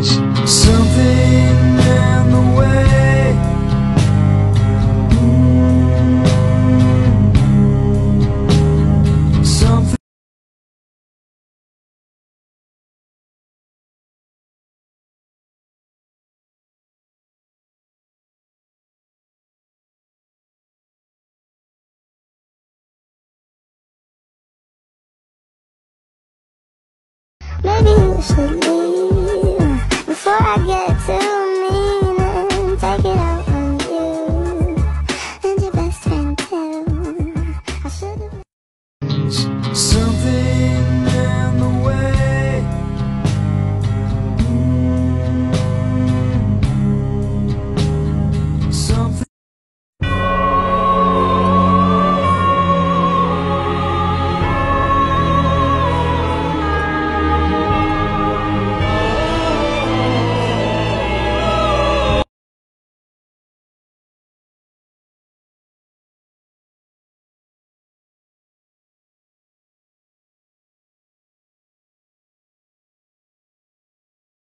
Something in the way. Something. Maybe you should leave before I get too mean and take it out on you and your best friend too. I should've.